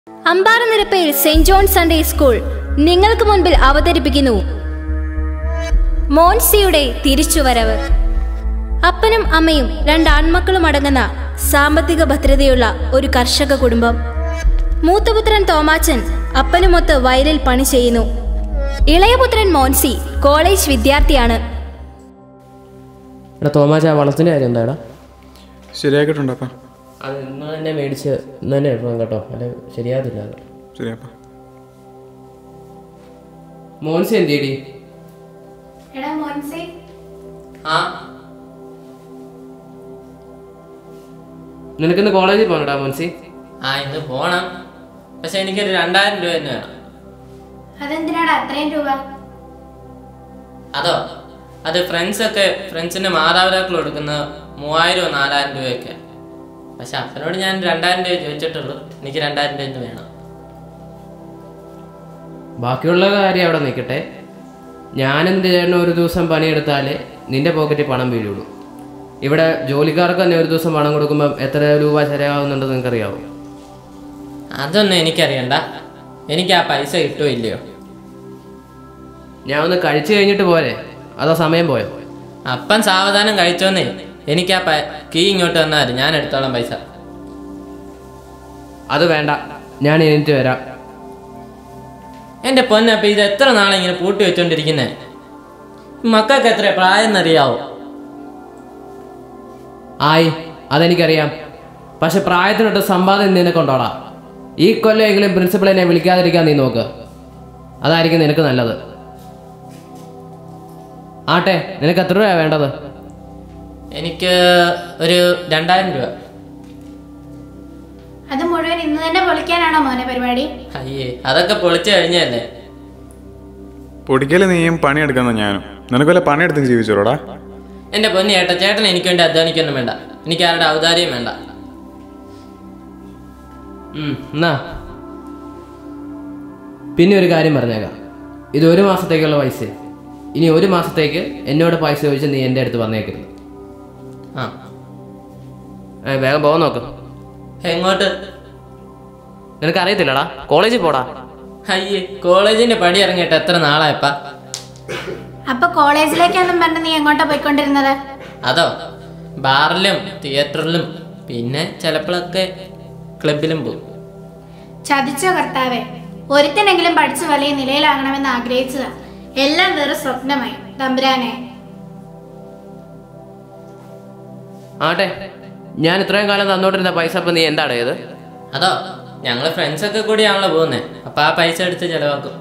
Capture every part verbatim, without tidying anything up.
അമ്പാറനിരപ്പയിൽ saint John Sunday school നിങ്ങൾക്ക് മുൻപിൽ അവതരിപ്പിക്കുന്നു മോൻസിയുടെ തിരിച്ചുവരവ്. അപ്പനും അമ്മയും രണ്ട് ആൺമക്കളും അടങ്ങുന്ന സാമ്പത്തിക ഭദ്രതയുള്ള ഒരു കർഷക കുടുംബം. മൂത്തപുത്രൻ തോമാച്ചൻ അപ്പനുമൊത്ത് വയലിൽ പണി ചെയ്യുന്നു. ഇളയപുത്രൻ മോൻസി കോളേജ് വിദ്യാർത്ഥിയാണ്. തോമാച്ച വളത്തിന്റെ കാര്യം എന്താടാ? ശരിയാക്കിട്ടുണ്ടപ്പാ. അത് ഇന്ന് തന്നെ മേടിച്ച് ഇന്ന് തന്നെ എടുക്കണം കേട്ടോ, അല്ലെ ശരിയാകത്തില്ല. ശരിയാപ്പാ. മോൻസി എന്തേടി? നിനക്കിന്ന് കോളേജിൽ പോകണടാ മോൻസി? ആ ഇന്ന് പോണം, പക്ഷെ എനിക്കൊരു രണ്ടായിരം രൂപ തന്നെ വേണം. അതെന്തിനാടാ അത്രയും രൂപ? അതോ അത് ഫ്രണ്ട്സൊക്കെ ഫ്രണ്ട്സിന്റെ മാതാപിതാക്കൾ കൊടുക്കുന്ന മൂവായിരം നാലായിരം രൂപയൊക്കെ. പക്ഷെ അപ്പനോട് ഞാൻ രണ്ടായിരം രൂപ ചോദിച്ചിട്ടുള്ളൂ, എനിക്ക് രണ്ടായിരം രൂപ തന്നെ വേണം. ബാക്കിയുള്ള കാര്യം അവിടെ നിൽക്കട്ടെ. ഞാനെന്ത് ചേട്ടന് ഒരു ദിവസം പണിയെടുത്താലേ നിന്റെ പോക്കറ്റിൽ പണം വീഴുള്ളൂ. ഇവിടെ ജോലിക്കാർക്ക് തന്നെ ഒരു ദിവസം പണം കൊടുക്കുമ്പോൾ എത്ര രൂപ ശരിയാവുന്നുണ്ടെന്ന് നിനക്കറിയാവോ? അതൊന്നും എനിക്കറിയണ്ട, എനിക്ക് ആ പൈസ കിട്ടുമോ ഇല്ലയോ? ഞാൻ ഒന്ന് കഴിച്ചു കഴിഞ്ഞിട്ട് പോരെ, അതോ സമയം പോയോ? അപ്പൻ സാവധാനം കഴിച്ചോന്നേ, എനിക്ക് ആ കീ ഇങ്ങോട്ട് തന്നാൽ ഞാൻ എടുത്തോളാം പൈസ. അത് വേണ്ട, ഞാൻ എണീറ്റ് വരാം. എൻ്റെ പൊന്നപ്പം ഇത് എത്ര നാളെ ഇങ്ങനെ പൂട്ടി വെച്ചോണ്ടിരിക്കുന്നേ? മക്കൾക്ക് എത്ര പ്രായം എന്നറിയാവോ? ആയി, അതെനിക്കറിയാം. പക്ഷെ പ്രായത്തിനൊട്ട് സമ്പാദ്യം നിനക്കൊണ്ടോടാ. ഈ കൊല്ലം എങ്കിലും പ്രിൻസിപ്പളിനെ വിളിക്കാതിരിക്കാൻ നീ നോക്ക്, അതായിരിക്കും നിനക്ക് നല്ലത്. ആട്ടെ, നിനക്ക് എത്ര രൂപ വേണ്ടത്? എനിക്ക് ഒരു രണ്ടായിരം രൂപ. അത് മുഴുവൻ ഇന്ന് തന്നെ പൊളിക്കാനാണോ മോനെ പരിപാടി? അയ്യേ, അതൊക്കെ പൊളിച്ചു കഴിഞ്ഞല്ലേ. പൊടിക്കല് നീയും പണിയെടുക്കുന്ന ഞാനും. നിനക്ക് വല്ല പണിയെടുത്തും ജീവിച്ചോടാ? എൻ്റെ പൊന്നി ഏട്ട, ചേട്ടൻ എനിക്ക് വേണ്ടി അധ്വാനിക്കൊന്നും വേണ്ട, എനിക്ക് ആരുടെ ഔദാര്യം വേണ്ട. എന്നാ പിന്നെ ഒരു കാര്യം പറഞ്ഞേക്കാം, ഇത് ഒരു മാസത്തേക്കുള്ള പൈസ. ഇനി ഒരു മാസത്തേക്ക് എന്നോട് പൈസ ചോദിച്ച് നീ എൻ്റെ അടുത്ത് വന്നേക്കരുത്. ആ വേഗം പോകാൻ നോക്ക്. എങ്ങോട്ട്? നിനക്കറിയത്തില്ലടാ, കോളേജിൽ പോടാ. അയ്യേ, കോളേജിന്റെ പടി ഇറങ്ങിയിട്ട് എത്ര നാളായപ്പാ? അപ്പൊ കോളേജിലേക്കാന്നും പറഞ്ഞ് നീ എങ്ങോട്ടാ പോയിക്കൊണ്ടിരുന്നത്? അതോ ബാറിലും തിയേറ്ററിലും പിന്നെ ചിലപ്പോഴൊക്കെ ക്ലബിലും പോകും. ചതിച്ചോ കർത്താവേ, ഒരുത്തനെങ്കിലും പഠിച്ചു വലിയ നിലയിലാകണമെന്ന് ആഗ്രഹിച്ചതാ, എല്ലാം വേറെ സ്വപ്നമായി. തമ്പുരാനെ. ആട്ടെ, ഞാൻ ഇത്രയും കാലം തന്നോട്ടിരുന്ന പൈസ ഇപ്പം നീ എന്താണ് ചെയ്ത്? അതോ ഞങ്ങള് ഫ്രണ്ട്സൊക്കെ കൂടിയാണല്ലോ പോകുന്നേ, അപ്പൊ ആ പൈസ എടുത്ത് ചെലവാക്കും.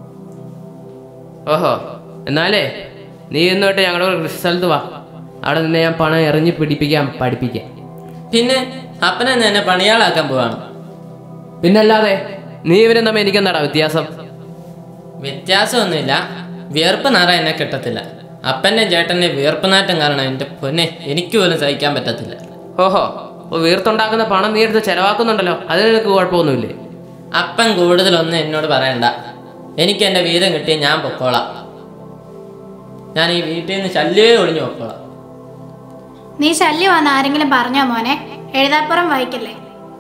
ഓഹോ, എന്നാലേ നീ ഇന്നോട്ട് ഞങ്ങളുടെ കൃഷി സ്ഥലത്ത് വാ, അവിടെ നിന്നെ ഞാൻ പണം എറിഞ്ഞ് പിടിപ്പിക്കാം, പഠിപ്പിക്കാം. പിന്നെ അപ്പനെ എന്നെ പണിയാളാക്കാൻ പോവാണ്. പിന്നല്ലാതെ നീ ഇവരും തമ്മിൽ എനിക്കെന്താടാ വ്യത്യാസം? വ്യത്യാസമൊന്നുമില്ല, വിയർപ്പ് നാറ എന്നെ കിട്ടത്തില്ല. അപ്പൻ്റെ ചേട്ടൻ്റെ വിയർപ്പ് നാറ്റം കാരണം എൻ്റെ പൊന്നെ എനിക്ക് പോലും സഹിക്കാൻ പറ്റത്തില്ല. ഓഹോ, വീർത്തുണ്ടാക്കുന്ന പണം നീ എടുത്ത് ചെലവാക്കുന്നുണ്ടല്ലോ, അതിന് നിനക്ക് കുഴപ്പമൊന്നുമില്ലേ? അപ്പൻ കൂടുതലൊന്നും എന്നോട് പറയണ്ട, എനിക്ക് എൻ്റെ വീതം കിട്ടിയ ഞാൻ പൊക്കോളാം. ഞാൻ ഈ വീട്ടിൽ നിന്ന് ശല്യമേ ഒഴിഞ്ഞു പൊക്കോളാം. നീ ശല്യമാണെന്ന് ആരെങ്കിലും പറഞ്ഞോ മോനെ? എഴുതാപ്പുറം വായിക്കല്ലേ.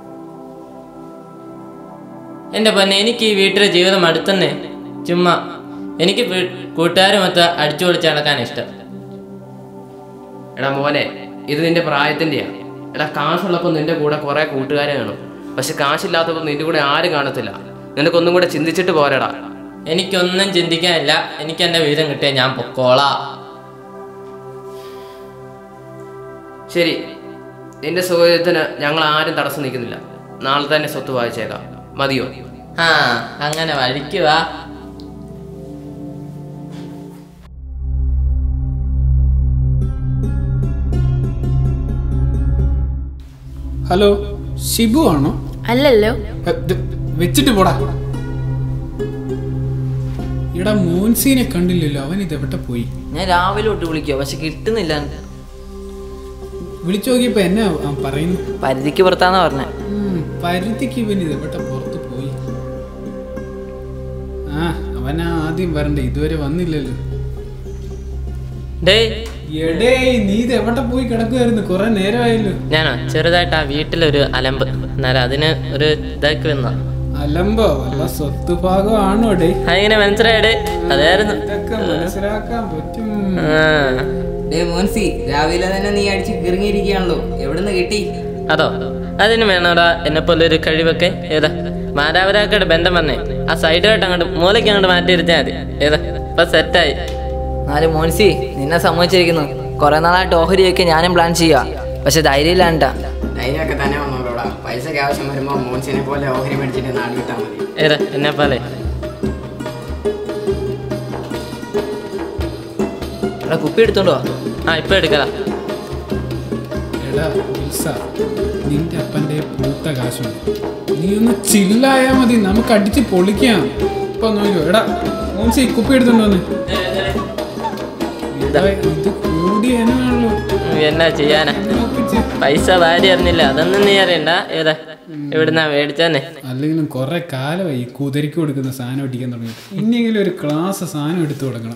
എൻ്റെ പൊന്നെ, എനിക്ക് ഈ വീട്ടിലെ ജീവിതം അടുത്തന്നെ. ചുമ്മാ എനിക്ക് കൂട്ടുകാരുമൊത്ത് അടിച്ചു പൊളിച്ച് നടക്കാൻ ഇഷ്ടം. എടാ മോനെ, ഇത് നിന്റെ പ്രായത്തിൻ്റെയാണ്. എടാ, കാശുള്ളപ്പോൾ നിന്റെ കൂടെ കുറെ കൂട്ടുകാരെ കാണും, പക്ഷെ കാശില്ലാത്തപ്പോൾ നിന്റെ കൂടെ ആരും കാണത്തില്ല. നിനക്കൊന്നും കൂടെ ചിന്തിച്ചിട്ട് പോരടാ. എനിക്കൊന്നും ചിന്തിക്കാനില്ല, എനിക്ക് എൻ്റെ വീതം കിട്ടിയാൽ ഞാൻ പൊക്കോളാം. ശരി, നിന്റെ സൗകര്യത്തിന് ഞങ്ങൾ ആരും തടസ്സം നിൽക്കുന്നില്ല. നാളെ തന്നെ സ്വത്ത് വായിച്ചേക്കാം, മതിയോ? ആ അങ്ങനെ വഴിക്കുവാ. ഹലോ, ഷിബു ആണോ? അല്ലല്ലോ. വെച്ചിട്ട് പോടാ. എടാ, മോൻസീനെ കണ്ടില്ലല്ലോ, അവൻ ഇതെവിടെ പോയി? ഞാൻ രാവിലെ തൊട്ട് വിളിക്കുക, പക്ഷെ കിട്ടുന്നില്ല. വിളിച്ചു നോക്കിയപ്പോ എന്നാ പറയുന്നു? പരിധിക്ക് പുറത്താന്നാ പറഞ്ഞ. പരിധിക്ക് ഇവൻ ഇതെവിടെ പുറത്ത് പോയി? ആ, അവനാ ആദ്യം വരണ്ടേ, ഇതുവരെ വന്നില്ലല്ലോ. എടേ, നീ ഇത് എവിടെ പോയി കിടക്കുമായിരുന്നു? കുറെ നേരമായല്ലോ. ഞാനോ ചെറുതായിട്ട് ആ വീട്ടിലൊരു അലമ്പ്, എന്നാലും അതിന് ഒരു ഇതാക്കി വന്ന. അലമ്പോ വല്ല സ്വത്ത് ഭാഗമാണോ ഡേ? അങ്ങനെ മനസ്സിലായടേ, അതായിരുന്നു. ഇതൊക്കെ മനസ്സിലാക്കാൻ പറ്റും. ഡേ മോൻസി, രാവിലെ തന്നെ നീ അടിച്ച് കിറങ്ങിയിരിക്കുകയാണല്ലോ, എവിടുന്ന് കിട്ടി? അതോ, അതിന് വേണോടാ എന്നെ പോലെ ഒരു കഴിവൊക്കെ. ഏതാ മാതാപിതാക്കളുടെ ബന്ധം പറഞ്ഞേ ആ സൈഡായിട്ട് അങ്ങോട്ട് മൂലയ്ക്ക് അങ്ങോട്ട് മാറ്റിയിരുത്തിയാൽ മതി. ഏതാ ഇപ്പൊ സെറ്റായി. നാല് മോൻസി, നിന്നെ സമ്മതിച്ചിരിക്കുന്നു. കുറെ നാളായിട്ട് ഓഹരിയൊക്കെ ഞാനും പ്ലാൻ ചെയ്യാ, പക്ഷെ ധൈര്യമില്ലാണ്ടാ. ധൈര്യമൊക്കെ തന്നെ വന്നോളൂടാ. പൈസക്ക് ആവശ്യം വരുമ്പോ മോൻസിനെ പോലെ ഓഹരി മേടിച്ചിട്ട് നാട് വിട്ടാൽ മതി. ഏതാ എന്നെ പോലെ. എടാ കുപ്പി എടുത്തോണ്ടോ? ആ ഇപ്പൊ എടുക്കടാ. എടാ ഉത്സ, നിന്റെ അപ്പൻ്റെ പൂത്ത കാശുണ്ട്, നീ ഒന്ന് ചില്ലായാ മതി, നമുക്ക് അടിച്ച് പൊളിക്കാം. ഇപ്പൊ നോക്കോ. എടാ മോൻസി കുപ്പി എടുത്തോണ്ട് വന്ന്. ഇത് കൂടിയാണല്ലോ. എന്നാ ചെയ്യാനാ, പൈസ വാരി അറിഞ്ഞില്ല, അതൊന്നും നീ അറിയണ്ട. ഏതാ എവിടുന്നാ മേടിച്ചെന്നെ? അല്ലെങ്കിലും കുറെ കാലമായി കുതിരക്ക് കൊടുക്കുന്ന സാധനം ഒട്ടിക്കാൻ തുടങ്ങി. ഇനിയെങ്കിലും ഒരു ക്ലാസ് സാധനം എടുത്തു കൊടുക്കണം.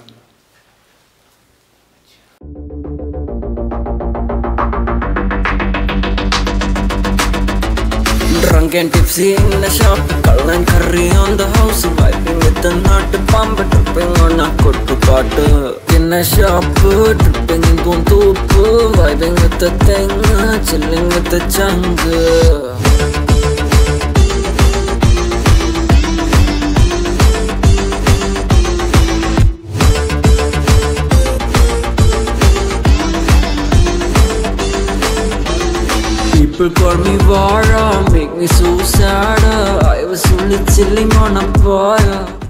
Drunk and tipsy in the shop, Carl and curry on the house, vibing with the nut pump, tripping on a kuttu paatu. In a shop, tripping in Guntup, vibing with the thing, chilling with the chunk. People call me Vara, make me so sad. I was only chilling on a bar.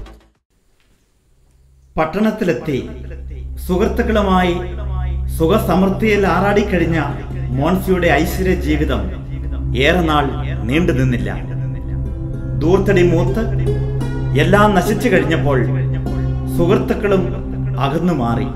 പട്ടണത്തിലെത്തി സുഹൃത്തുക്കളുമായി സുഖസമൃദ്ധിയിൽ ആറാടിക്കഴിഞ്ഞ മോൻസിയുടെ ഐശ്വര്യ ജീവിതം ഏറെ നാൾ നീണ്ടു നിന്നില്ല. ദൂർത്തടി മൂത്ത് എല്ലാം നശിച്ചു കഴിഞ്ഞപ്പോൾ സുഹൃത്തുക്കളും അകന്നു മാറി.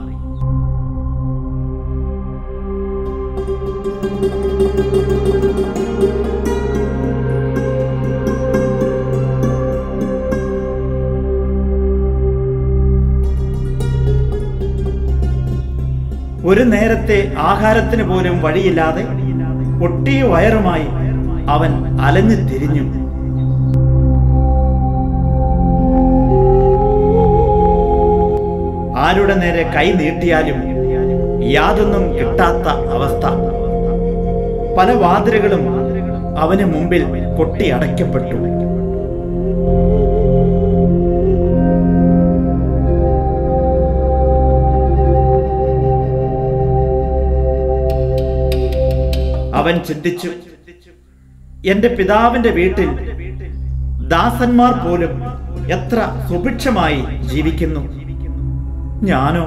ഒരു നേരത്തെ ആഹാരത്തിന് പോലും വഴിയില്ലാതെ ഒട്ടിയ വയറുമായി അവൻ അലഞ്ഞു തിരിഞ്ഞു. ആരുടെ നേരെ കൈ നീട്ടിയാലും യാതൊന്നും കിട്ടാത്ത അവസ്ഥ. പല വാതിലുകളും അവന് മുമ്പിൽ കൊട്ടി അടയ്ക്കപ്പെട്ടു. അവൻ ചിന്തിച്ചു, എന്റെ പിതാവിന്റെ വീട്ടിൽ ദാസന്മാർ പോലും എത്ര സുഭിക്ഷമായി ജീവിക്കുന്നു, ഞാനോ?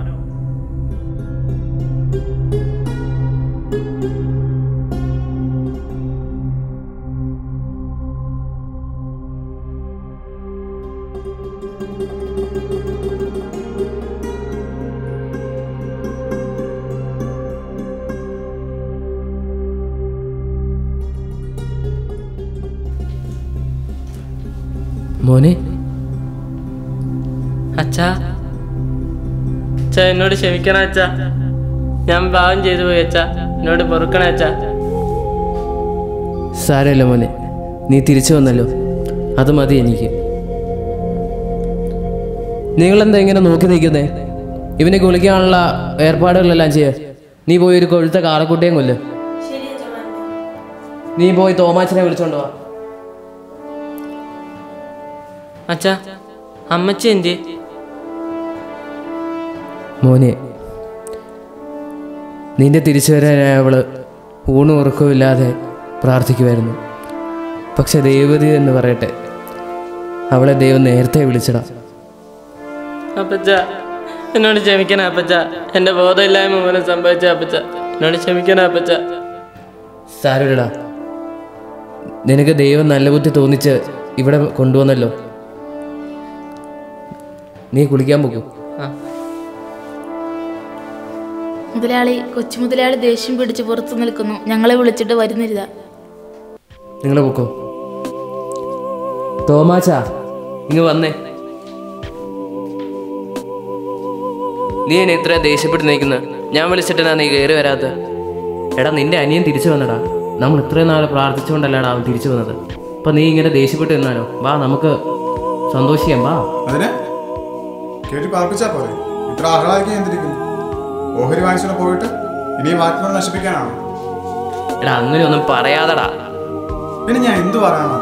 മോനെ, അച്ഛാ അച്ഛാ എന്നോട് ക്ഷമിക്കണം അച്ഛാ, ഞാൻ പാവം ചെയ്തു പോയി അച്ഛാ, എന്നോട് പൊറുക്കണം അച്ഛാ. സാരമില്ല മോനെ, നീ തിരിച്ചു വന്നല്ലോ, അത് മതി എനിക്ക്. നിങ്ങളെന്താ ഇങ്ങനെ നോക്കി നിൽക്കുന്നേ? ഇവനെ കുളിക്കാനുള്ള ഏർപ്പാടുകളെല്ലാം ചെയ്യാ. നീ പോയി ഒരു കൊഴുത്ത കാളക്കുട്ടിയും കൊല്ല്. നീ പോയി തോമാച്ചനെ വിളിച്ചോണ്ട് വാ. അച്ഛാ, അമ്മച്ചി എന്തി? മോനെ, നിന്റെ തിരിച്ചു വരാനായി അവള് ഊണും ഉറക്കമില്ലാതെ പ്രാർത്ഥിക്കുമായിരുന്നു. പക്ഷെ ദൈവതി എന്ന് പറയട്ടെ, അവളെ ദൈവം നേരത്തെ വിളിച്ചടാ. അപ്പച്ച എന്നോട് ക്ഷമിക്കണം അപ്പച്ച, എൻ്റെ ബോധമില്ലായ്മ മൂലം സംഭവിച്ച അപ്പച്ച, എന്നോട് ക്ഷമിക്കണം അപ്പച്ച. സാരമില്ലടാ, നിനക്ക് ദൈവം നല്ല ബുദ്ധി തോന്നിച്ച് ഇവിടെ കൊണ്ടുവന്നല്ലോ. നീ കുളിക്കാൻ പോകും. മുതലാളി, കൊച്ചു മുതലാളി ദേഷ്യം പിടിച്ച് പുറത്തു നിൽക്കുന്നു, ഞങ്ങളെ വിളിച്ചിട്ട് വരുന്നില്ല. നിങ്ങൾ പൊക്കോ. തോമാച്ചാ, ഇങ്ങ് വന്നേ. നീ എന്നെ ഇത്ര ദേഷ്യപ്പെട്ട് നിൽക്കുന്നത്? ഞാൻ വിളിച്ചിട്ടാ നീ കയറി വരാത്ത? എടാ, നിന്റെ അനിയൻ തിരിച്ചു വന്നടാ. നമ്മൾ ഇത്രയും നാൾ പ്രാർത്ഥിച്ചുകൊണ്ടല്ലാണ് അവൻ തിരിച്ചു വന്നത്. ഇപ്പം നീ ഇങ്ങനെ ദേഷ്യപ്പെട്ട് നിന്നാലോ? വാ നമുക്ക് സന്തോഷിക്കാം, വാ. അതിനെ കേട്ടി പാർപ്പിച്ചാ പോലെ ഇത്ര ആഹ്ലാദിക്കാൻ എന്തിരിക്കുന്നു? ഓഹരി വാങ്ങിച്ചോണ്ട് പോയിട്ട് ഇനി വാക്കിനോട് നശിപ്പിക്കാനാണോ? എടാ അങ്ങനെ ഒന്നും പറയാതടാ. പിന്നെ ഞാൻ എന്തു പറയാനാ?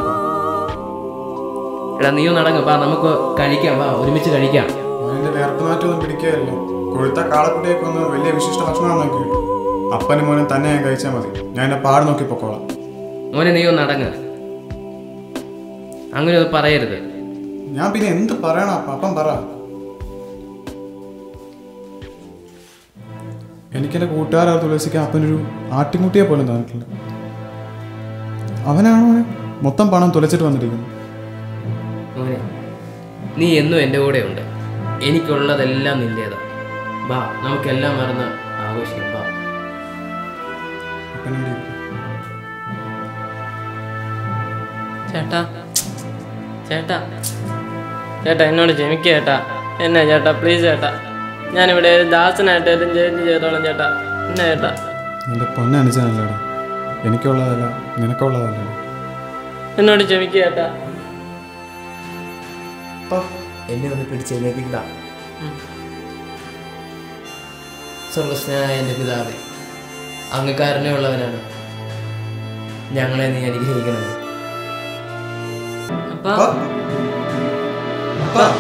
എടാ നീ ഒന്ന് അടങ്ങ്, വാ നമുക്ക് കഴിക്കാം, വാ ഒരുമിച്ച് കഴിക്കാം. എന്റെ വേർപ്പ് നാറ്റൊന്നും പിടിക്കുകയല്ലേ. കൊഴുത്ത കാളക്കുട്ടിയൊക്കെ ഒന്ന് വലിയ വിശിഷ്ട ഭക്ഷണം നോക്കി കിട്ടും. അപ്പനും മോനും തന്നെ ഞാൻ കഴിച്ചാൽ മതി. ഞാൻ എന്നെ പാട് നോക്കി പൊക്കോളാം. മോനെ നീ ഒന്ന് അടങ്ങ്, അങ്ങനെ ഒന്നും പറയരുത്. ഞാൻ പിന്നെ എന്ത് പറയണ? അപ്പം പറ. എനിക്കെന്റെ കൂട്ടുകാരെ തുളസിക്ക് അപ്പനൊരു ആട്ടിൻകുട്ടിയെ പോലും തന്നിട്ടില്ല. അവനാണോ മൊത്തം പണം തുലച്ചിട്ട് വന്നിരിക്കുന്നത്? മോനെ നീ എന്നും എൻ്റെ കൂടെ ഉണ്ട്. എനിക്കുള്ളതെല്ലാം നിന്റേതാ. വാ നമുക്കെല്ലാം മറന്ന് ആഘോഷിക്കാം, വാ. ചേട്ടാ ചേട്ടാ ചേട്ടാ എന്നോട് ക്ഷമിക്കുക ചേട്ടാ. എന്നാ ചേട്ടാ പ്ലീസ് ചേട്ടാ, ഞാനിവിടെ ദാസനായിട്ടായാലും ജയിലിൽ ചെയ്തോളാം ചേട്ടാ. എന്നാ ചേട്ടാ? നിന്റെ പൊന്നനുസരിച്ചല്ലടാ, എനിക്കുള്ളതല്ല നിനക്കുള്ളതല്ല. എന്നോട് ക്ഷമിക്കുക ചേട്ടാ. എന്നെ ഒന്ന് പിടിച്ചേൽപ്പിക്കണ്ട. സർവസ്നായ എൻ്റെ പിതാവേ, അങ്ങ് കരുണയുള്ളവനാണ്. ഞങ്ങളെ നീ അനുഗ്രഹിക്കണം. അപ്പാ അപ്പാ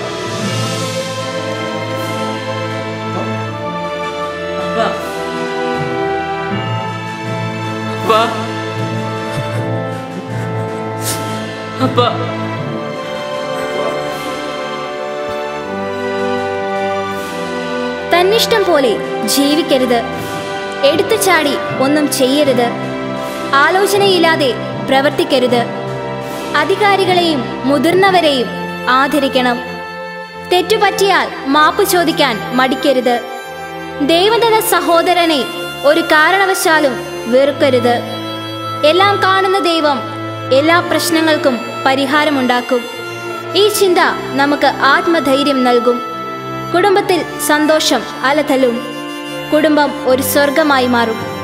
അപ്പാ അപ്പാ അപ്പാ തന്നിഷ്ടം പോലെ ജീവിക്കരുത്. എടുത്തു ചാടി ഒന്നും ചെയ്യരുത്. ആലോചനയില്ലാതെ പ്രവർത്തിക്കരുത്. അധികാരികളെയും മുതിർന്നവരെയും ആദരിക്കണം. തെറ്റുപറ്റിയാൽ മാപ്പ് ചോദിക്കാൻ മടിക്കരുത്. ദൈവദത്ത സഹോദരനെ ഒരു കാരണവശാലും വെറുക്കരുത്. എല്ലാം കാണുന്ന ദൈവം എല്ലാ പ്രശ്നങ്ങൾക്കും പരിഹാരമുണ്ടാക്കും. ഈ ചിന്ത നമുക്ക് ആത്മധൈര്യം നൽകും. കുടുംബത്തിൽ സന്തോഷം അലതല്ലും. കുടുംബം ഒരു സ്വർഗമായി മാറും.